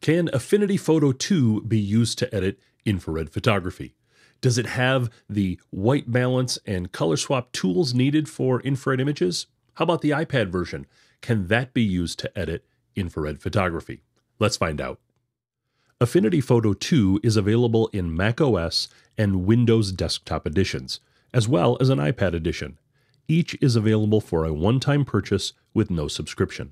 Can Affinity Photo 2 be used to edit infrared photography? Does it have the white balance and color swap tools needed for infrared images? How about the iPad version? Can that be used to edit infrared photography? Let's find out. Affinity Photo 2 is available in macOS and Windows desktop editions, as well as an iPad edition. Each is available for a one-time purchase with no subscription.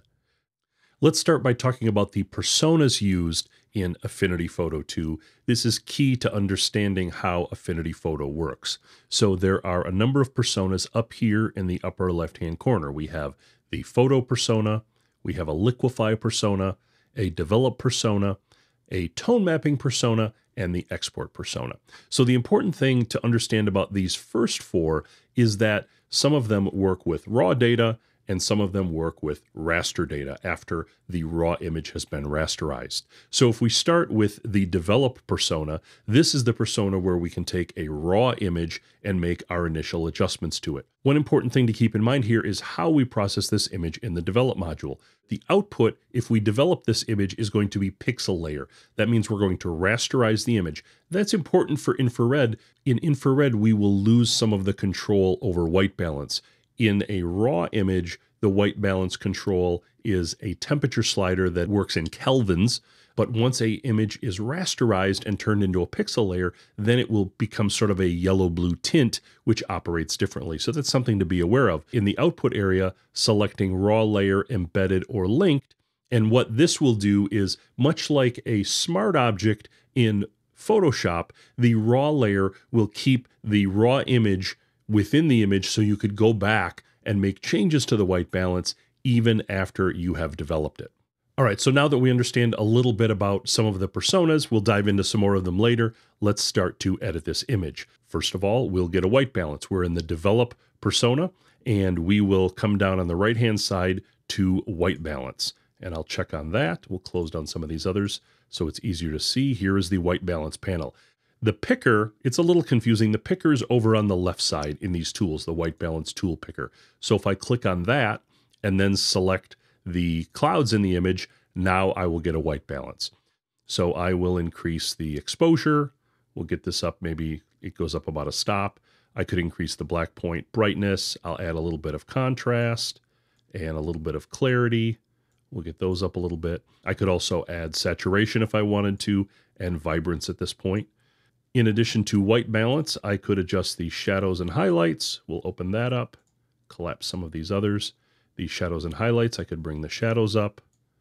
Let's start by talking about the personas used in Affinity Photo 2. This is key to understanding how Affinity Photo works. So there are a number of personas up here in the upper left-hand corner. We have the photo persona, we have a liquify persona, a develop persona, a tone mapping persona, and the export persona. So the important thing to understand about these first four is that some of them work with raw data and some of them work with raster data after the raw image has been rasterized. So if we start with the develop persona, this is the persona where we can take a raw image and make our initial adjustments to it. One important thing to keep in mind here is how we process this image in the develop module. The output, if we develop this image, is going to be pixel layer. That means we're going to rasterize the image. That's important for infrared. In infrared, we will lose some of the control over white balance. In a raw image, the white balance control is a temperature slider that works in kelvins, but once an image is rasterized and turned into a pixel layer, then it will become sort of a yellow-blue tint, which operates differently. So that's something to be aware of. In the output area, selecting raw layer, embedded, or linked, and what this will do is, much like a smart object in Photoshop, the raw layer will keep the raw image within the image so you could go back and make changes to the white balance even after you have developed it. All right, so now that we understand a little bit about some of the personas, we'll dive into some more of them later. Let's start to edit this image. First of all, we'll get a white balance. We're in the develop persona, and we will come down on the right-hand side to white balance. And I'll check on that. We'll close down some of these others so it's easier to see. Here is the white balance panel. The picker, it's a little confusing. The picker is over on the left side in these tools, the white balance tool picker. So if I click on that and then select the clouds in the image, now I will get a white balance. So I will increase the exposure. We'll get this up, maybe it goes up about a stop. I could increase the black point brightness. I'll add a little bit of contrast and a little bit of clarity. We'll get those up a little bit. I could also add saturation if I wanted to, and vibrance at this point. In addition to white balance, I could adjust the shadows and highlights. We'll open that up, collapse some of these others. The shadows and highlights, I could bring the shadows up.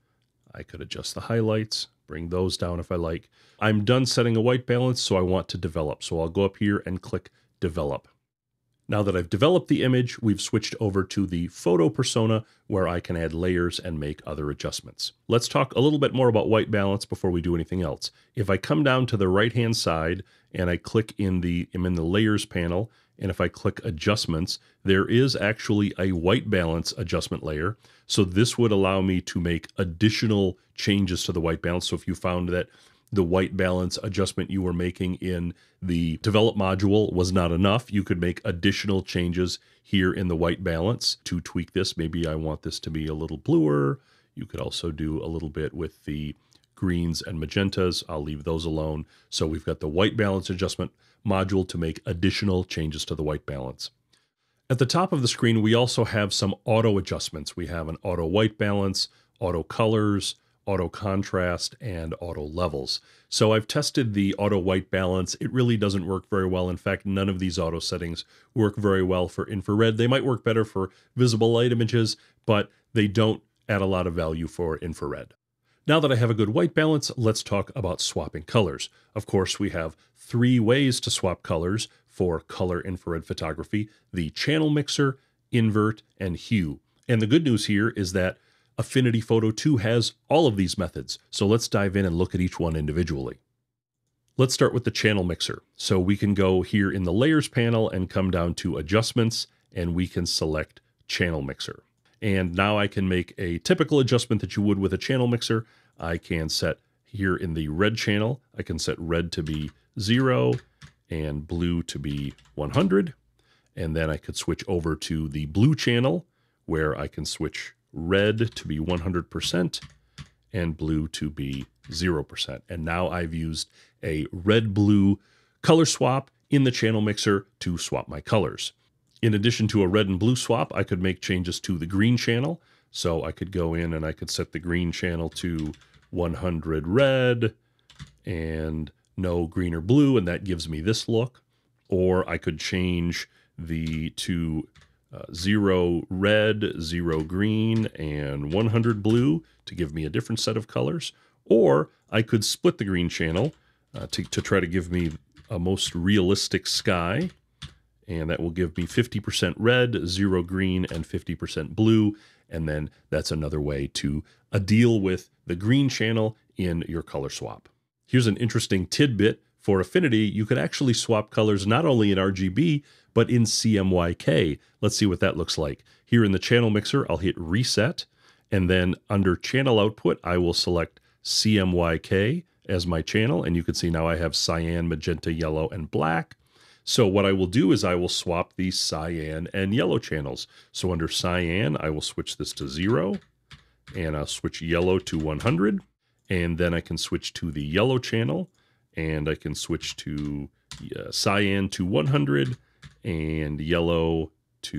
I could adjust the highlights, bring those down if I like. I'm done setting a white balance, so I want to develop. So I'll go up here and click develop. Now that I've developed the image, we've switched over to the photo persona where I can add layers and make other adjustments. Let's talk a little bit more about white balance before we do anything else. If I come down to the right-hand side and I click I'm in the layers panel, and if I click adjustments, there is actually a white balance adjustment layer. So this would allow me to make additional changes to the white balance. So if you found that the white balance adjustment you were making in the develop module was not enough, you could make additional changes here in the white balance to tweak this. Maybe I want this to be a little bluer. You could also do a little bit with the greens and magentas. I'll leave those alone. So we've got the white balance adjustment module to make additional changes to the white balance. At the top of the screen, we also have some auto adjustments. We have an auto white balance, auto colors, auto contrast, and auto levels. So I've tested the auto white balance. It really doesn't work very well. In fact, none of these auto settings work very well for infrared. They might work better for visible light images, but they don't add a lot of value for infrared. Now that I have a good white balance, let's talk about swapping colors. Of course, we have three ways to swap colors for color infrared photography: the channel mixer, invert, and hue. And the good news here is that Affinity Photo 2 has all of these methods. So let's dive in and look at each one individually. Let's start with the channel mixer. So we can go here in the layers panel and come down to adjustments, and we can select channel mixer. And now I can make a typical adjustment that you would with a channel mixer. I can set here in the red channel, I can set red to be 0 and blue to be 100. And then I could switch over to the blue channel where I can switch red to be 100% and blue to be 0%. And now I've used a red-blue color swap in the channel mixer to swap my colors. In addition to a red and blue swap, I could make changes to the green channel. So I could go in and I could set the green channel to 100 red and no green or blue, and that gives me this look. Or I could change the to 0 red, 0 green, and 100 blue to give me a different set of colors. Or I could split the green channel to try to give me a most realistic sky, and that will give me 50% red, 0 green, and 50% blue. And then that's another way to deal with the green channel in your color swap. Here's an interesting tidbit. For Affinity, you could actually swap colors not only in RGB, but in CMYK. Let's see what that looks like. Here in the channel mixer, I'll hit Reset, and then under Channel Output, I will select CMYK as my channel, and you can see now I have cyan, magenta, yellow, and black. So what I will do is I will swap the cyan and yellow channels. So under cyan, I will switch this to 0, and I'll switch yellow to 100, and then I can switch to the yellow channel, and I can switch to cyan to 100 and yellow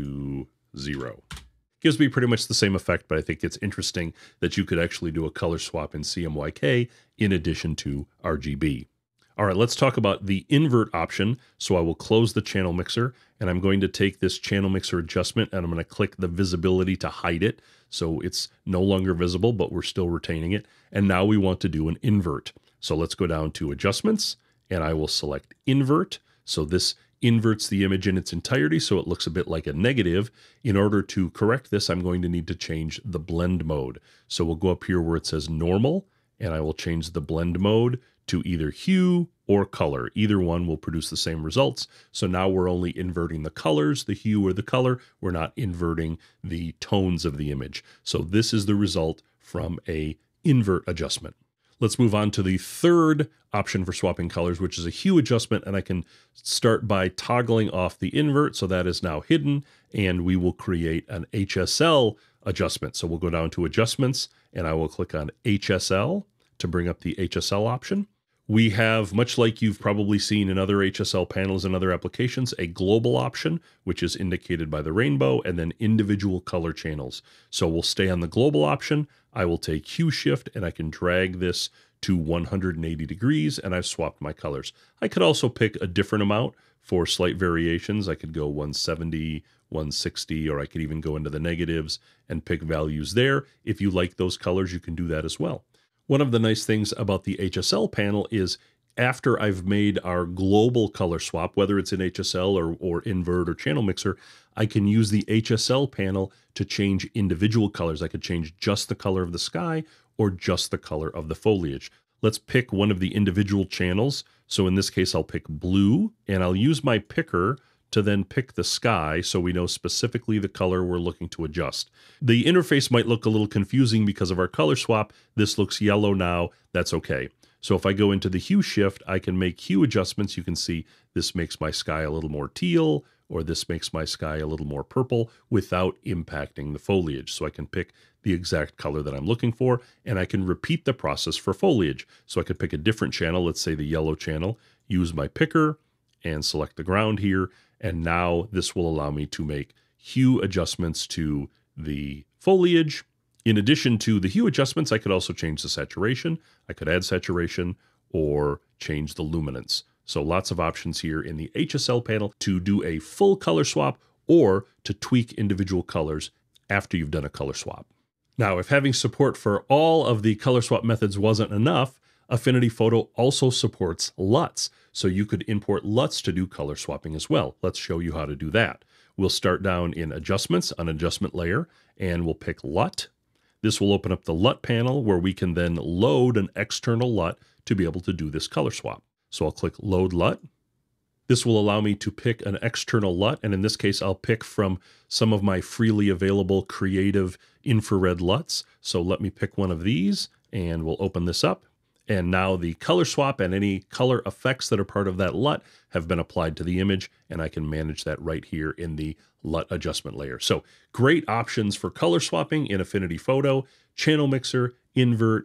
to 0. Gives me pretty much the same effect, but I think it's interesting that you could actually do a color swap in CMYK in addition to RGB. All right, let's talk about the invert option. So I will close the channel mixer, and I'm going to take this channel mixer adjustment and I'm going to click the visibility to hide it. So it's no longer visible, but we're still retaining it. And now we want to do an invert. So let's go down to adjustments, and I will select invert. So this inverts the image in its entirety, so it looks a bit like a negative. In order to correct this, I'm going to need to change the blend mode. So we'll go up here where it says normal, and I will change the blend mode to either hue or color. Either one will produce the same results. So now we're only inverting the colors, the hue or the color. We're not inverting the tones of the image. So this is the result from a invert adjustment. Let's move on to the third option for swapping colors, which is a hue adjustment, and I can start by toggling off the invert, so that is now hidden, and we will create an HSL adjustment. So we'll go down to adjustments, and I will click on HSL to bring up the HSL option. We have, much like you've probably seen in other HSL panels and other applications, a global option, which is indicated by the rainbow, and then individual color channels. So we'll stay on the global option. I will take Hue-shift, and I can drag this to 180 degrees, and I've swapped my colors. I could also pick a different amount for slight variations. I could go 170, 160, or I could even go into the negatives and pick values there. If you like those colors, you can do that as well. One of the nice things about the HSL panel is after I've made our global color swap, whether it's in HSL or invert or channel mixer, I can use the HSL panel to change individual colors. I could change just the color of the sky or just the color of the foliage. Let's pick one of the individual channels. So in this case, I'll pick blue, and I'll use my picker to then pick the sky so we know specifically the color we're looking to adjust. The interface might look a little confusing because of our color swap. This looks yellow now. That's okay. So if I go into the hue shift, I can make hue adjustments. You can see this makes my sky a little more teal, or this makes my sky a little more purple without impacting the foliage. So I can pick the exact color that I'm looking for, and I can repeat the process for foliage. So I could pick a different channel, let's say the yellow channel, use my picker and select the ground here. And now this will allow me to make hue adjustments to the foliage. In addition to the hue adjustments, I could also change the saturation. I could add saturation or change the luminance. So lots of options here in the HSL panel to do a full color swap or to tweak individual colors after you've done a color swap. Now, if having support for all of the color swap methods wasn't enough, Affinity Photo also supports LUTs. So you could import LUTs to do color swapping as well. Let's show you how to do that. We'll start down in Adjustments, on Adjustment Layer, and we'll pick LUT. This will open up the LUT panel where we can then load an external LUT to be able to do this color swap. So I'll click Load LUT. This will allow me to pick an external LUT, and in this case, I'll pick from some of my freely available creative infrared LUTs. So let me pick one of these, and we'll open this up. And now the color swap and any color effects that are part of that LUT have been applied to the image, and I can manage that right here in the LUT adjustment layer. So great options for color swapping in Affinity Photo, channel mixer, invert,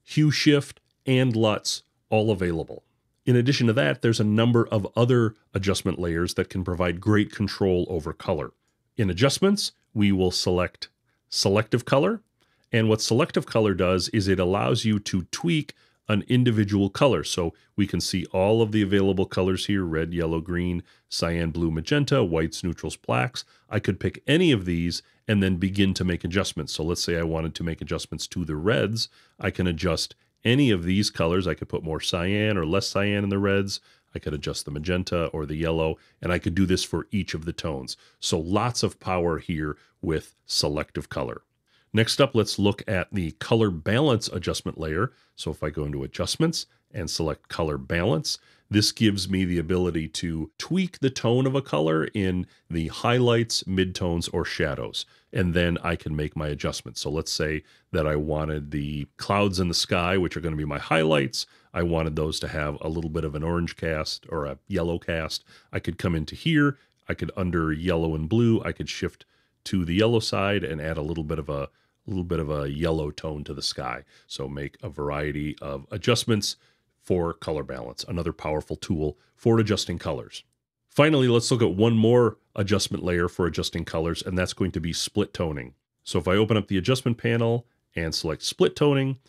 Hue-shift, and LUTs all available. In addition to that, there's a number of other adjustment layers that can provide great control over color. In adjustments, we will select Selective Color, and what Selective Color does is it allows you to tweak an individual color. So we can see all of the available colors here: red, yellow, green, cyan, blue, magenta, whites, neutrals, blacks. I could pick any of these and then begin to make adjustments. So let's say I wanted to make adjustments to the reds. I can adjust any of these colors. I could put more cyan or less cyan in the reds. I could adjust the magenta or the yellow, and I could do this for each of the tones. So lots of power here with Selective Color. Next up, let's look at the color balance adjustment layer. So if I go into adjustments and select color balance, this gives me the ability to tweak the tone of a color in the highlights, midtones, or shadows. And then I can make my adjustments. So let's say that I wanted the clouds in the sky, which are going to be my highlights. I wanted those to have a little bit of an orange cast or a yellow cast. I could come into here. I could, under yellow and blue, I could shift to the yellow side and add a little bit of a yellow tone to the sky. So make a variety of adjustments for color balance, another powerful tool for adjusting colors. Finally, let's look at one more adjustment layer for adjusting colors, and that's going to be split toning. So if I open up the adjustment panel and select split toning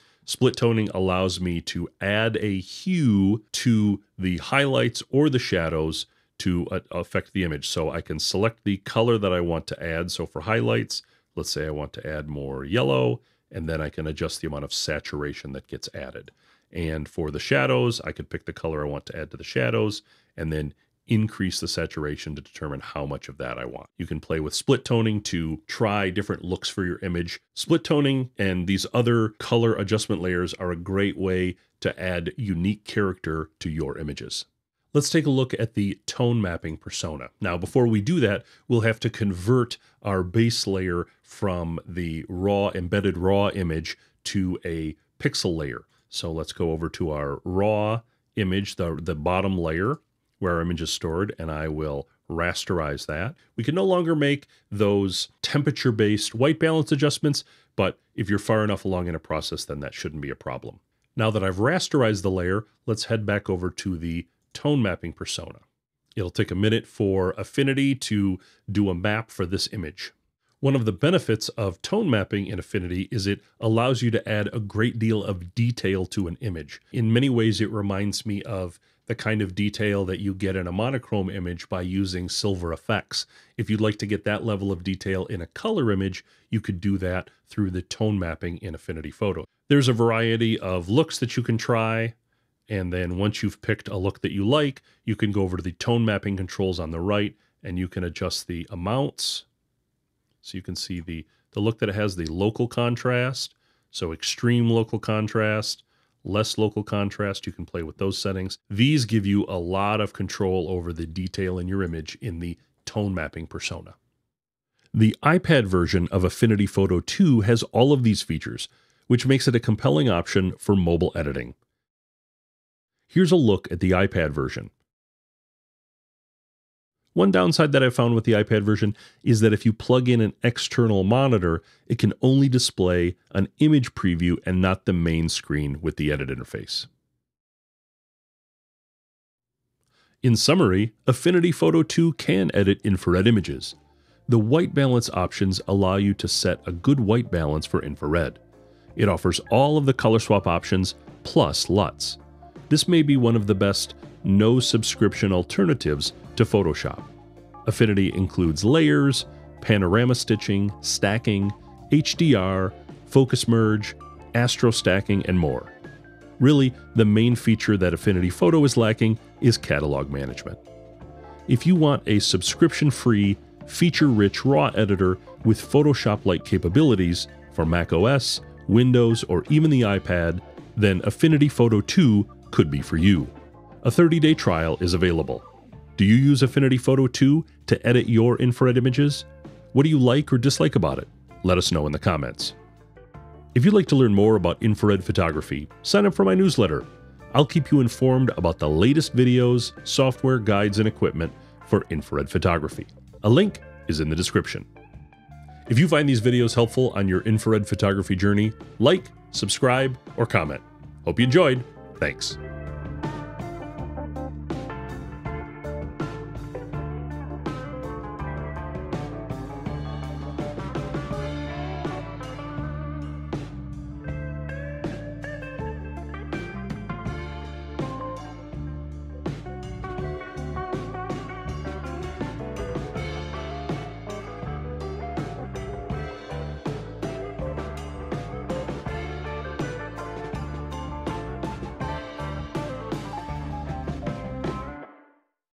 allows me to add a hue to the highlights or the shadows to affect the image. So I can select the color that I want to add. So for highlights, let's say I want to add more yellow, and then I can adjust the amount of saturation that gets added. And for the shadows, I could pick the color I want to add to the shadows and then increase the saturation to determine how much of that I want. You can play with split toning to try different looks for your image. Split toning and these other color adjustment layers are a great way to add unique character to your images. Let's take a look at the tone mapping persona. Now, before we do that, we'll have to convert our base layer from the embedded raw image to a pixel layer. So let's go over to our raw image, the bottom layer where our image is stored, and I will rasterize that. We can no longer make those temperature-based white balance adjustments, but if you're far enough along in a process, then that shouldn't be a problem. Now that I've rasterized the layer, let's head back over to the tone mapping persona. It'll take a minute for Affinity to do a map for this image. One of the benefits of tone mapping in Affinity is it allows you to add a great deal of detail to an image. In many ways, it reminds me of the kind of detail that you get in a monochrome image by using silver effects. If you'd like to get that level of detail in a color image, you could do that through the tone mapping in Affinity Photo. There's a variety of looks that you can try. And then once you've picked a look that you like, you can go over to the tone mapping controls on the right, and you can adjust the amounts. So you can see the look that it has, the local contrast. So extreme local contrast, less local contrast, you can play with those settings. These give you a lot of control over the detail in your image in the tone mapping persona. The iPad version of Affinity Photo 2 has all of these features, which makes it a compelling option for mobile editing. Here's a look at the iPad version. One downside that I found with the iPad version is that if you plug in an external monitor, it can only display an image preview and not the main screen with the edit interface. In summary, Affinity Photo 2 can edit infrared images. The white balance options allow you to set a good white balance for infrared. It offers all of the color swap options plus LUTs. This may be one of the best no-subscription alternatives to Photoshop. Affinity includes layers, panorama stitching, stacking, HDR, focus merge, astro stacking, and more. Really, the main feature that Affinity Photo is lacking is catalog management. If you want a subscription-free, feature-rich RAW editor with Photoshop-like capabilities for macOS, Windows, or even the iPad, then Affinity Photo 2 could be for you. A 30-day trial is available. Do you use Affinity Photo 2 to edit your infrared images? What do you like or dislike about it? Let us know in the comments. If you'd like to learn more about infrared photography, sign up for my newsletter. I'll keep you informed about the latest videos, software, guides, and equipment for infrared photography. A link is in the description. If you find these videos helpful on your infrared photography journey, like, subscribe, or comment. Hope you enjoyed. Thanks.